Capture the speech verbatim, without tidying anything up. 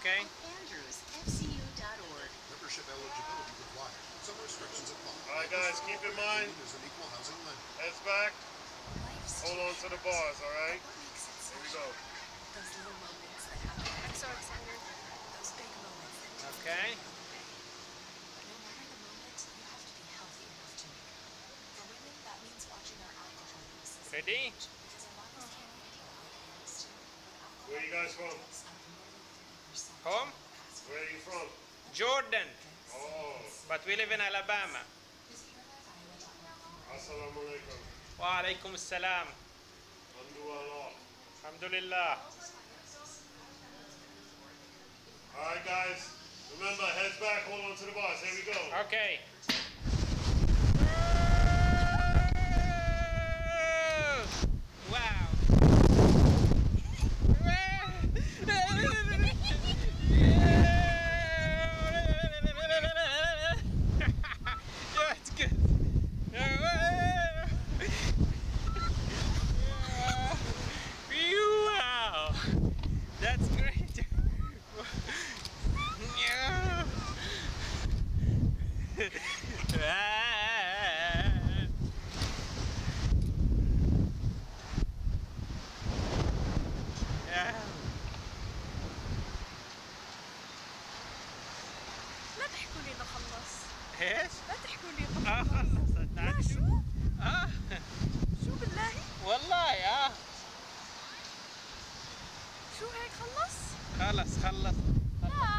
Okay. Andrews F C U dot org. Membership eligibility required. Some restrictions apply. All right, guys, keep in mind. Is an equal housing lender. Heads back. Life's Hold on to the bars, all right? What makes it Here we special? go. Those little moments that happen. I'm so excited. Those big moments that just Okay. go away. But no matter the moment, you have to be healthy enough to make it. For women, that means watching our alcohol uses. Ready? Because our bodies can't handle how it used to. With alcohol, Where you guys from? it's up nearly thirty percent Home? in the past Where are you from? Jordan. Oh, But we live in Alabama. Visit your life iowa dot org for more. assalamu alaikum. Wa alaikum assalam. Alhamdulillah. Alhamdulillah. All right, guys. Remember, heads back, hold on to the bars. Here we go. Okay. Wow. Yeah, it's good. Wow. That's great. Yeah. لا تحكوا لي نخلص. ايش؟ لا تحكوا لي اه نخلص. خلصت. لا تعال شو؟ شوف. اه شو بالله؟ والله اه شو هيك خلص؟ خلص خلص. لا